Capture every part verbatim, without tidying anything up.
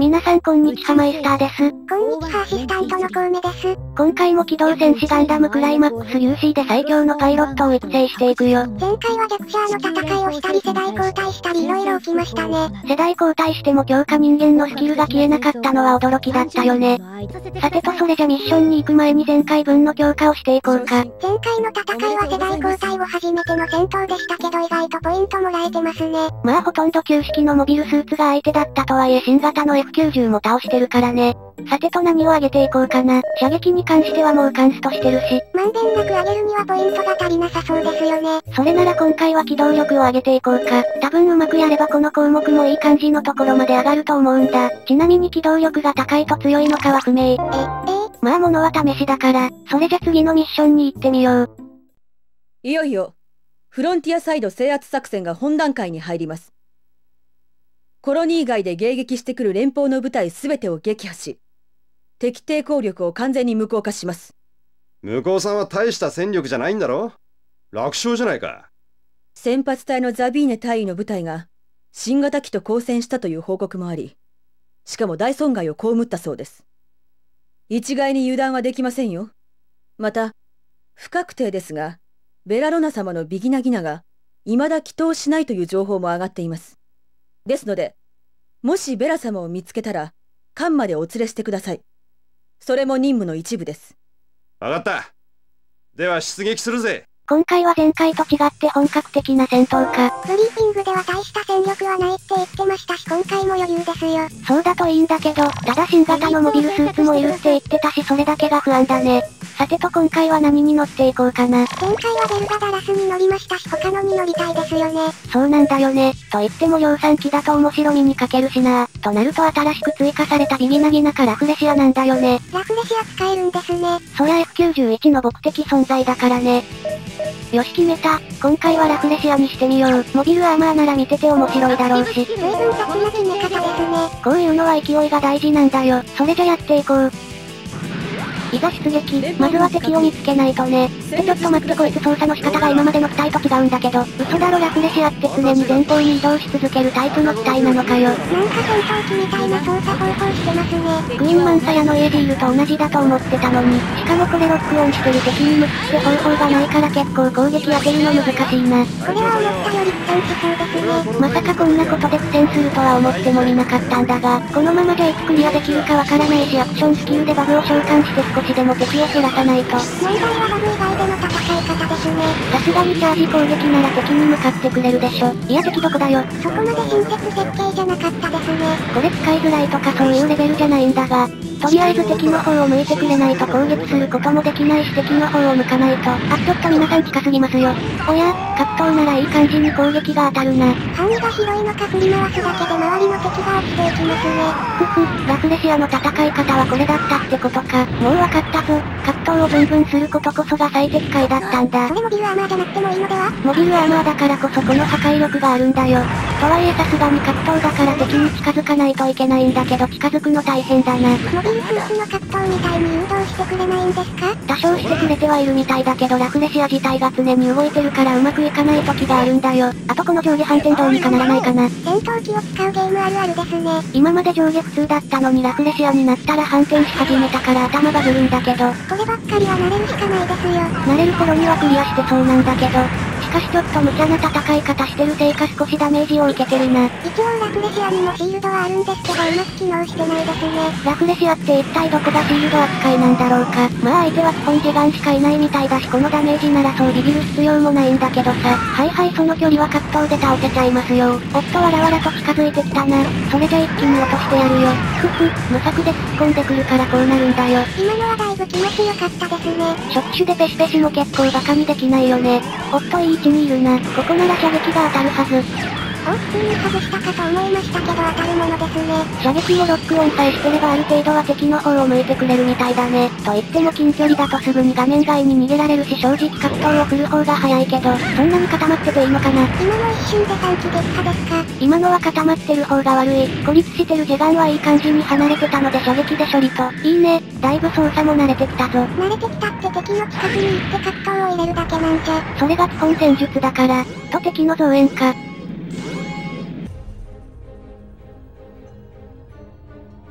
皆さんこんにちはマイスターです。 こんにちはアシスタントのコウメです。 今回も機動戦士ガンダムクライマックス ユーシー で最強のパイロットを育成していくよ。 前回は逆シャアの戦いをしたり世代交代したり色々起きましたね。 世代交代しても強化人間のスキルが消えなかったのは驚きだったよね。さてとそれじゃミッションに行く前に前回分の強化をしていこうか。 前回の戦いは世代交代を初めての戦闘でしたけど意外とポイントもらえてますね。 まあほとんど旧式のモビルスーツが相手だったとはいえ新型の エフきゅうじゅう も倒してるからね。さてと何を上げていこうかな。射撃に関してはもうカンストしてるし。 まんべんなく上げるにはポイントが足りなさそうですよね。 それなら今回は機動力を上げていこうか。多分うまくやればこの項目もいい感じのところまで上がると思うんだ。ちなみに機動力が高いと強いのかは不明。え、えまあ物は試しだから。それじゃ次のミッションに行ってみよう。 いよいよ、フロンティアサイド制圧作戦が本段階に入ります。コロニー外で迎撃してくる連邦の部隊すべてを撃破し、敵抵抗力を完全に無効化します。 向こうさんは大した戦力じゃないんだろ？楽勝じゃないか。 先発隊のザビーネ大尉の部隊が新型機と交戦したという報告もあり、しかも大損害を被ったそうです。一概に油断はできませんよ。また、不確定ですが、ベラロナ様のビギナギナが未だ帰投しないという情報も上がっています。ですので、もしベラ様を見つけたら、艦までお連れしてください。それも任務の一部です。 わかった。では出撃するぜ。 今回は前回と違って本格的な戦闘か。 ブリーフィングでは大した戦力はないって言ってましたし今回も余裕ですよ。 そうだといいんだけど、ただ新型のモビルスーツもいるって言ってたしそれだけが不安だね。さてと今回は何に乗っていこうかな。 前回はベルガダラスに乗りましたし他のに乗りたいですよね。 そうなんだよね。と言っても量産機だと面白みに欠けるしな。となると新しく追加されたビギナギナかラフレシアなんだよね。 ラフレシア使えるんですね。 そりゃ エフきゅうじゅういち の僕的存在だからね。よし決めた。今回はラフレシアにしてみよう。モビルアーマーなら見てて面白いだろうし。 随分雑な決め方ですね。 こういうのは勢いが大事なんだよ。それじゃやっていこう。いざ出撃。まずは敵を見つけないとね。ってちょっと待ってこいつ操作の仕方が今までの機体と違うんだけど。嘘だろラフレシアって常に前方に移動し続けるタイプの機体なのかよ。 なんか戦闘機みたいな操作方法してますね。 クイーンマンサヤのエーディールと同じだと思ってたのに。しかもこれロックオンしてる敵に向かって方法がないから結構攻撃当てるの難しいな。 これは思ったより苦戦しそうですね。 まさかこんなことで苦戦するとは思ってもみなかったんだが、このままじゃいつクリアできるかわからないしアクションスキルでバグを召喚して少しでも敵を減らさないと。 問題はバグ以外での戦い方ですね。 さすがにチャージ攻撃なら敵に向かってくれるでしょ。いや敵どこだよ。 そこまで親切設計じゃなかったですね。 これ使いづらいとかそういうレベルじゃないんだが、とりあえず敵の方を向いてくれないと攻撃することもできないし敵の方を向かないと。あ、ちょっと皆さん近すぎますよ。おや、格闘ならいい感じに攻撃が当たるな。 範囲が広いのか振り回すだけで周りの敵が落ちていきますね。 ふふ、ラフレシアの戦い方はこれだったってことか。もうわかったぞ。格闘をブンブンすることこそが最適解だったんだ。 それモビルアーマーじゃなくてもいいのでは？ モビルアーマーだからこそこの破壊力があるんだよ。とはいえさすがに格闘だから敵に近づかないといけないんだけど近づくの大変だな。 モビルスーツの格闘みたいに誘導してくれないんですか？ 多少してくれてはいるみたいだけどラフレシア自体が常に動いてるからうまくいかない時があるんだよ。あとこの上下反転どうにかならないかな。 戦闘機を使うゲームあるあるですね。 今まで上下普通だったのにラフレシアになったら反転し始めたから頭バグるんだけど。 こればっかりは慣れるしかないですよ。 慣れる頃にはクリアしてそうなんだけど。しかしちょっと無茶な戦い方してるせいか少しダメージを受けてるな。 一応ラフレシアにもシールドはあるんですけどうまく機能してないですね。 ラフレシアって一体どこがシールド扱いなんだろうか。まあ相手は基本ジガンしかいないみたいだしこのダメージならそうビビる必要もないんだけどさ。はいはいその距離は格闘で倒せちゃいますよ。おっとわらわらと近づいてきたな。それじゃ一気に落としてやるよ。ふふ、無策で突っ込んでくるからこうなるんだよ。 今のはだいぶ気持ちよかったですね。 触手でペシペシも結構バカにできないよね。おっといい位置にいるな。ここなら射撃が当たるはず。 お、普通に外したかと思いましたけど当たるものですね。 射撃もロックオンさえしてればある程度は敵の方を向いてくれるみたいだね。と言っても近距離だとすぐに画面外に逃げられるし正直格闘を振る方が早いけど、そんなに固まってていいのかな。 今の一瞬でさん機撃破ですか？ 今のは固まってる方が悪い。孤立してるジェガンはいい感じに離れてたので射撃で処理と。いいね、だいぶ操作も慣れてきたぞ。 慣れてきたって敵の近くに行って格闘を入れるだけなんじゃ。 それが基本戦術だから、と敵の増援か。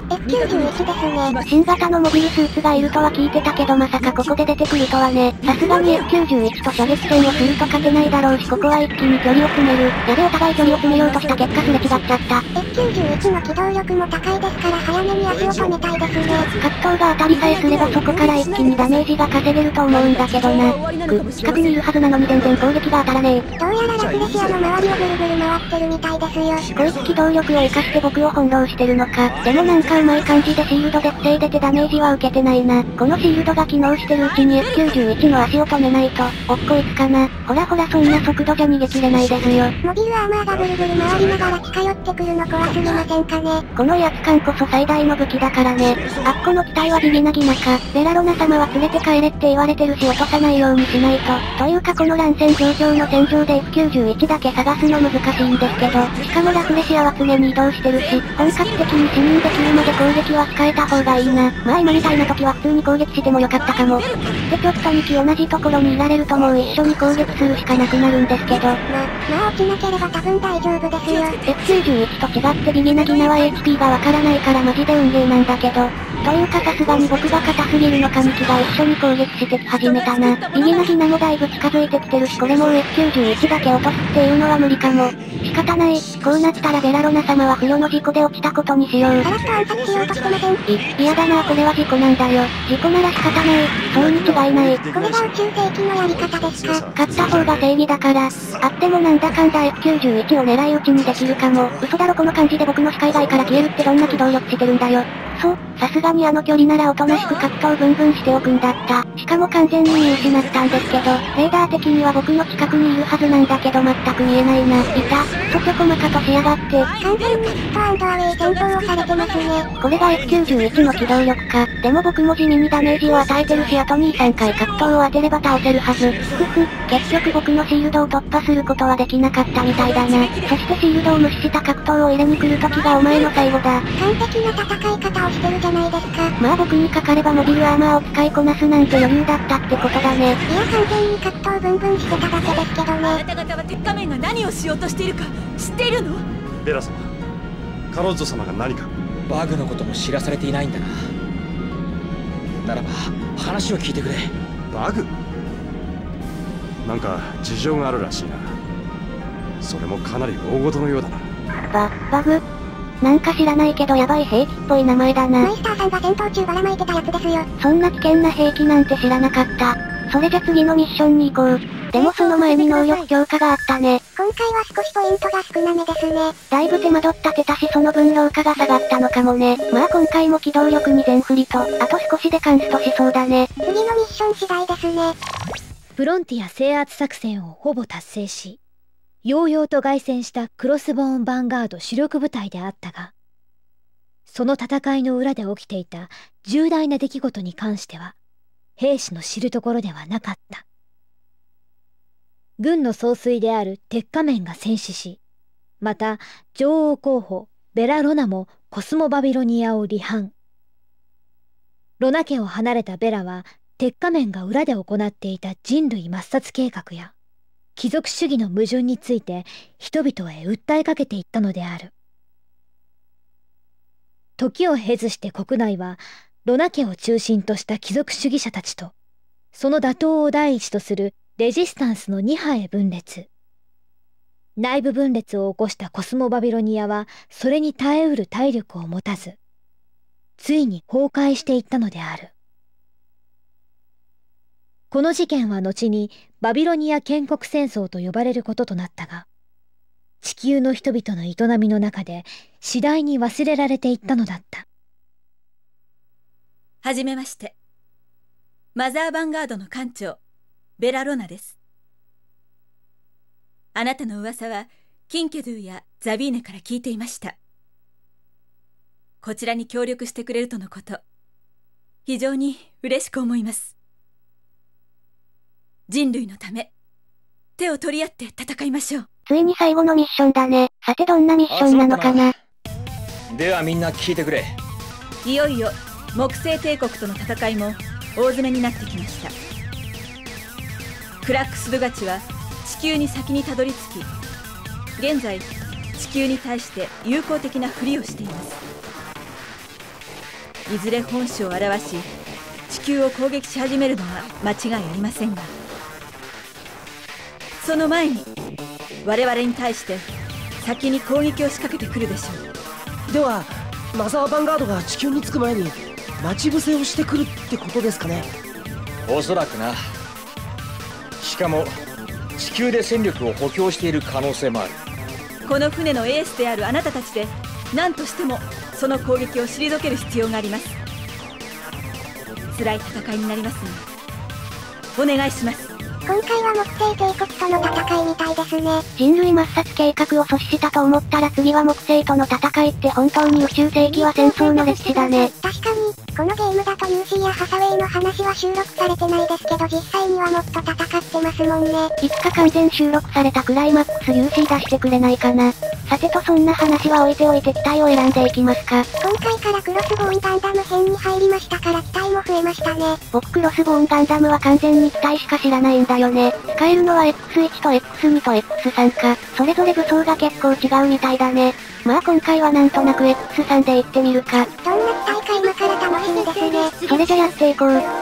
エフきゅうじゅういち ですね。 新型のモビルスーツがいるとは聞いてたけどまさかここで出てくるとはね。さすがに エフきゅうじゅういち と射撃戦をすると勝てないだろうしここは一気に距離を詰める。やでお互い距離を詰めようとした結果すれ違っちゃった。 エフきゅうじゅういち の機動力も高いですから早めに足を止めたいですね。 格闘が当たりさえすればそこから一気にダメージが稼げると思うんだけどな。く、近くにいるはずなのに全然攻撃が当たらねえ。 どうやらラフレシアの周りをぐるぐる回ってるみたいですよ。 こいつ機動力を活かして僕を翻弄してるのか。でもなんかうまい感じでシールドで防いでてダメージは受けてないな。このシールドが機能してるうちに エフきゅうじゅういち の足を止めないと、おっこいつかな。ほらほらそんな速度じゃ逃げ切れないですよ。 モビルアーマーがぐるぐる回りながら近寄ってくるの怖すぎませんかね。 この威圧感こそ最大の武器だからね。あっこの機体はギギナギナか。ベラロナ様は連れて帰れって言われてるし落とさないようにしないと。というかこの乱戦状況の戦場で エフきゅうじゅういち だけ探すの難しいんですけど、しかもラフレシアは常に移動してるし、本格的に視認できるので攻撃は控えた方がいいな。まあ今みたいな時は普通に攻撃してもよかったかも。でちょっとに機同じところにいられるともう一緒に攻撃するしかなくなるんですけど。ま、 まあ落ちなければ多分大丈夫ですよ。 エフきゅうじゅういち と違ってギギナギナは エイチピー がわからないからマジで運ゲーなんだけど。というかさすがに僕が硬すぎるのかに機が一緒に攻撃してき始めたな。ギギナギナもだいぶ近づいてきてるしこれもう エフきゅうじゅういち だけ落とすっていうのは無理かも。仕方ない。こうなったらベラロナ様は不慮の事故で落ちたことにしよう。 さらっと暗殺しようとしてません。 い、嫌だなこれは事故なんだよ。事故なら仕方ない。そうに違いない。 これが宇宙世紀のやり方ですか。 勝った方が正義だから。あってもなんだかんだ エフきゅうじゅういち を狙い撃ちにできるかも。嘘だろこの感じで僕の視界外から消えるってどんな機動力してるんだよ。そう、さすがにあの距離ならおとなしく格闘ブンブンしておくんだった。しかも完全に見失ったんですけど、レーダー的には僕の近くにいるはずなんだけど全く見えないな。いた。そちょこまかとしやがって。 完全にヒットアンドアウェイ戦闘をされてますね。 これが エフきゅうじゅういち の機動力か。でも僕も地味にダメージを与えてるしあとに、さんかい格闘を当てれば倒せるはず。ふふ、結局僕のシールドを突破することはできなかったみたいだな。そしてシールドを無視した格闘を入れに来る時がお前の最後だ。 完璧な戦い方をしてるじゃないですか。 まあ僕にかかればモビルアーマーを使いこなすなんて余裕だったってことだね。 いや完全に格闘ブンブンしてただけですけどね。 あなた方は鉄仮面が何をしようとしているか知っているの？ ベラ様、カロッゾ様が何か。 バグのことも知らされていないんだな。ならば話を聞いてくれ。 バグ？なんか事情があるらしいな。それもかなり大事のようだな。 バ、バグ？なんか知らないけどヤバい兵器っぽい名前だな。 マイスターさんが戦闘中ばらまいてたやつですよ。 そんな危険な兵器なんて知らなかった。それじゃ次のミッションに行こう。でもその前に能力強化があったね。 今回は少しポイントが少なめですね。 だいぶ手間取ったてたしその分老化が下がったのかもね。まあ今回も機動力に全振りと、あと少しでカンストしそうだね。 次のミッション次第ですね。 フロンティア制圧作戦をほぼ達成し、ようようと凱旋したクロスボーンヴァンガード主力部隊であったが、その戦いの裏で起きていた重大な出来事に関しては、兵士の知るところではなかった。軍の総帥である鉄仮面が戦死し、また女王候補ベラ・ロナもコスモバビロニアを離反。ロナ家を離れたベラは、鉄仮面が裏で行っていた人類抹殺計画や、貴族主義の矛盾について人々へ訴えかけていったのである。時を経ずして国内は、ロナ家を中心とした貴族主義者たちと、その打倒を第一とするレジスタンスのに派へ分裂。内部分裂を起こしたコスモバビロニアは、それに耐えうる体力を持たず、ついに崩壊していったのである。この事件は後にバビロニア建国戦争と呼ばれることとなったが、地球の人々の営みの中で次第に忘れられていったのだった。 はじめまして。マザーヴァンガードの艦長、ベラ・ロナです。あなたの噂は、キンケドゥやザビーネから聞いていました。こちらに協力してくれるとのこと、非常に嬉しく思います。人類のため、手を取り合って戦いましょう。 ついに最後のミッションだね。さてどんなミッションなのかな。 ではみんな聞いてくれ。 いよいよ木星帝国との戦いも大詰めになってきました。クラックス・ドゥガチは地球に先にたどり着き、現在地球に対して友好的なふりをしています。 いずれ本種を表し地球を攻撃し始めるのは間違いありませんが、その前に我々に対して先に攻撃を仕掛けてくるでしょう。 ではマザーヴァンガードが地球に着く前に待ち伏せをしてくるってことですかね。 おそらくな。しかも地球で戦力を補強している可能性もある。 この船のエースであるあなたたちで何としてもその攻撃を退ける必要があります。辛い戦いになりますがお願いします。 今回は木星帝国との戦いみたいですね。 人類抹殺計画を阻止したと思ったら次は木星との戦いって本当に宇宙世紀は戦争の歴史だね。 確かに、このゲームだとユーシーやハサウェイの話は収録されてないですけど実際にはもっと戦ってますもんね。 いつか完全収録されたクライマックス ユーシー 出してくれないかな。さてとそんな話は置いておいて機体を選んでいきますか。 今回からクロスボーンガンダム編に入りましたから機体も増えましたね。 僕クロスボーンガンダムは完全に機体しか知らないんだよね。使えるのは エックスワン と エックスツー と エックススリー か。それぞれ武装が結構違うみたいだね。まあ今回はなんとなく エックススリー で行ってみるか。 どんな機体か今から楽しみですね。 それじゃやっていこう。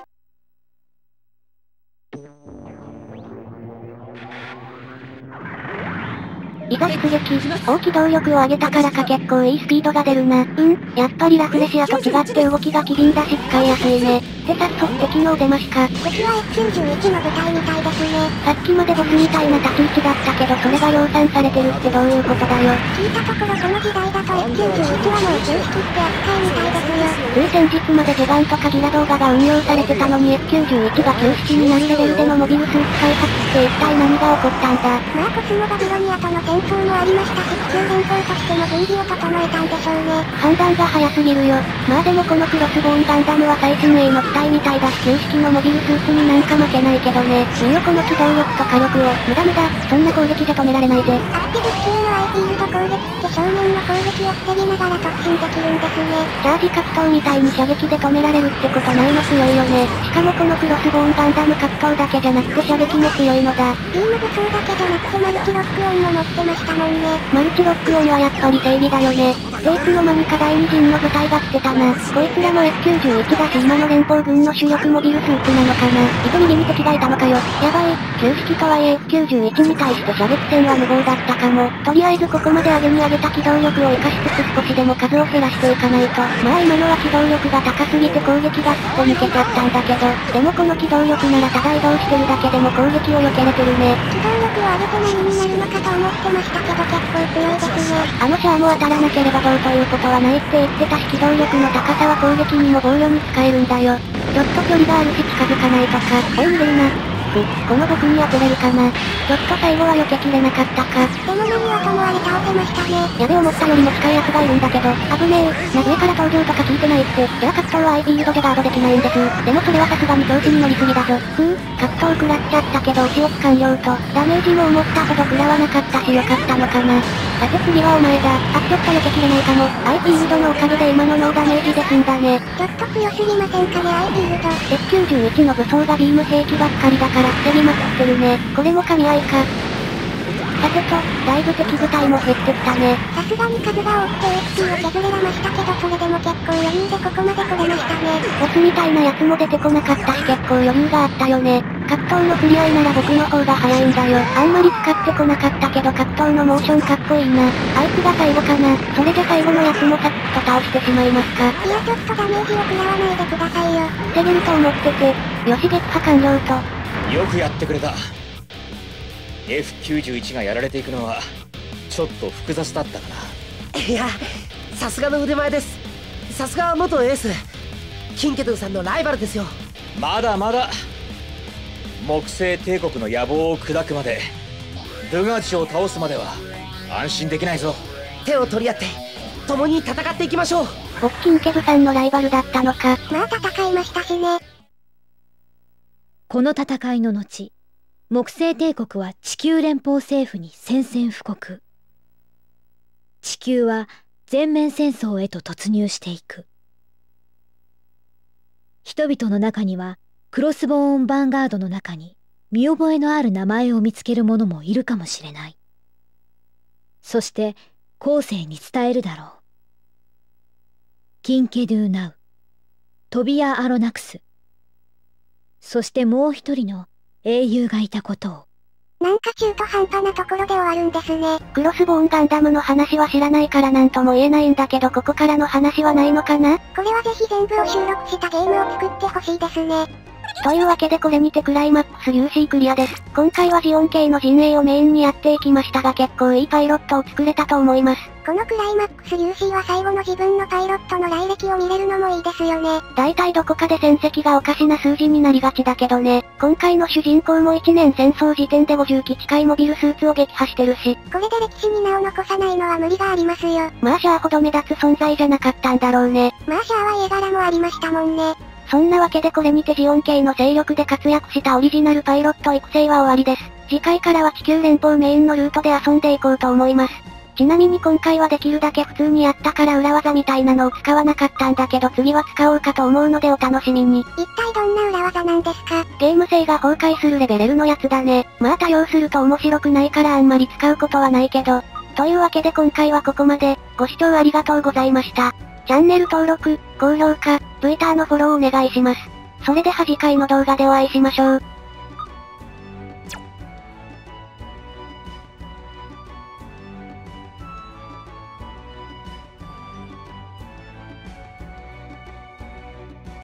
いざ出撃。大機動力を上げたからか結構いいスピードが出るな。うん、やっぱりラフレシアと違って動きが機敏だし使いやすいね。で早速敵のお出ましか。 敵は エフきゅうじゅういち の部隊みたいですね。 さっきまでボスみたいな立ち位置だったけどそれが量産されてるってどういうことだよ。 聞いたところこの時代だと エフきゅうじゅういち はもう旧式って扱いみたいですよ。 つい先日までジェガンとかギラ動画が運用されてたのに エフきゅうじゅういち が旧式になるレベルでのモビルスーツ開発って一体何が起こったんだ。 まあコスモバビロニアとの戦争もありましたし地球連邦としての軍備を整えたんでしょうね。 判断が早すぎるよ。まあでもこのクロスボーンガンダムは最新鋭の機体みたいだし旧式のモビルスーツになんか負けないけどね。いいよこの機動力と火力を。無駄無駄、そんな攻撃じゃ止められないぜ。 アクティブ級のアイフィールド攻撃って正面の攻撃を防ぎながら突進できるんですね。 チャージ格闘みたいに射撃で止められるってことないの強いよね。しかもこのクロスボーンガンダム格闘だけじゃなくて射撃も強いのだ。 ビーム武装だけじゃなくてマルチロックオンも持ってましたもんね。 マルチロックオンはやっぱり正義だよね。テープの間にか第二陣の部隊が来てたな。こいつらも エフきゅうじゅういち だし今の連邦軍の主力モビルスーツなのかな。いつ右に敵がいたのかよ。やばい。旧式とはいえ エフきゅうじゅういち に対して射撃戦は無謀だったかも。とりあえずここまで上げに上げた機動力を活かしつつ少しでも数を減らしていかないと。まあ今のは機動力が高すぎて攻撃がすっぽ抜けちゃったんだけど、でもこの機動力ならただ移動してるだけでも攻撃を避けれてるね。 機動力を上げて何になるのかと思ってましたけど結構強いですね。 あのシャアも当たらなければどうということはないって言ってたし機動力の高さは攻撃にも防御に使えるんだよ。ちょっと距離があるし近づかないとか。おい逃げるな。く、この僕に当てれるかな。ちょっと最後は避けきれなかったか。 でも何はともあれ倒せましたね。 やべ思ったよりも近い奴がいるんだけど、危ねえ。な上から登場とか聞いてないって。じゃあ格闘は アイフィールドでガードできないんです。でもそれはさすがに境地に乗りすぎだぞ。ふう、格闘食らっちゃったけどお仕置き完了と、ダメージも思ったほど食らわなかったしよかったのかな。さて次はお前だ。あ、ちょっと避けきれないかも。アイフィールドのおかげで今のノーダメージで済んだね。 ちょっと強すぎませんかねアイフィールド。 エフきゅうじゅういち の武装がビーム兵器ばっかりだから防ぎまくってるね。これも噛み合いか。さてと、だいぶ敵部隊も減ってきたね。 さすがに数が多くて エイチピー を削れましたけどそれでも結構余裕でここまで来れましたね。 ボスみたいなやつも出てこなかったし結構余裕があったよね。格闘の振り合いなら僕の方が早いんだよ。あんまり使ってこなかったけど格闘のモーションかっこいいな。あいつが最後かな。それじゃ最後のやつもサクッと倒してしまいますか。 いやちょっとダメージを食らわないでくださいよ。 防げると思ってて。よし撃破完了と。 よくやってくれた。エフきゅうじゅういち がやられていくのはちょっと複雑だったかな。 いやさすがの腕前です。さすが元エースキンケドゥさんのライバルですよ。 まだまだ。木星帝国の野望を砕くまで、ドゥガーチを倒すまでは安心できないぞ。 手を取り合って共に戦っていきましょう。 僕キンケブさんのライバルだったのか。 まあ戦いましたしね。 この戦いの後、木星帝国は地球連邦政府に宣戦布告。地球は全面戦争へと突入していく。人々の中にはクロスボーンヴァンガードの中に見覚えのある名前を見つける者もいるかもしれない。そして後世に伝えるだろう。キンケドゥナウ。 トビア・アロナクス。そしてもう一人の英雄がいたことを。 なんか中途半端なところで終わるんですね。 クロスボーンガンダムの話は知らないからなんとも言えないんだけどここからの話はないのかな？ これはぜひ全部を収録したゲームを作ってほしいですね。 というわけでこれにてクライマックス ユーシー クリアです。今回はジオン系の陣営をメインにやっていきましたが結構いいパイロットを作れたと思います。 このクライマックス ユーシー は最後の自分のパイロットの来歴を見れるのもいいですよね。 大体どこかで戦績がおかしな数字になりがちだけどね。今回の主人公もいちねん戦争時点でごじゅう機近いモビルスーツを撃破してるし。 これで歴史に名を残さないのは無理がありますよ。 マーシャーほど目立つ存在じゃなかったんだろうね。 マーシャーは家柄もありましたもんね。 そんなわけでこれにてジオン系の勢力で活躍したオリジナルパイロット育成は終わりです。次回からは地球連邦メインのルートで遊んでいこうと思います。ちなみに今回はできるだけ普通にやったから裏技みたいなのを使わなかったんだけど次は使おうかと思うのでお楽しみに。 一体どんな裏技なんですか？ ゲーム性が崩壊するレベルのやつだね。まあ多用すると面白くないからあんまり使うことはないけど。というわけで今回はここまで。ご視聴ありがとうございました。チャンネル登録、高評価、Twitter のフォローお願いします。それでは次回の動画でお会いしましょう。